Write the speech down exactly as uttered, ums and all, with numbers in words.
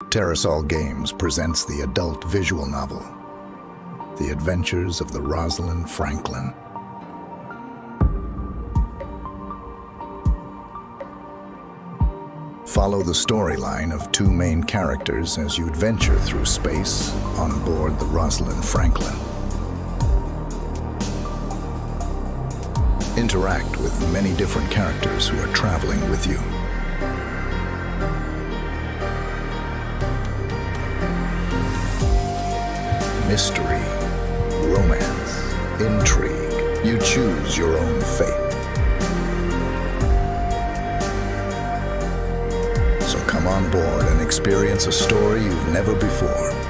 Terrasol Games presents the adult visual novel, The Adventures of the Rosalind Franklin. Follow the storyline of two main characters as you adventure through space on board the Rosalind Franklin. Interact with many different characters who are traveling with you. Mystery, romance, intrigue. You choose your own fate. So come on board and experience a story you've never before.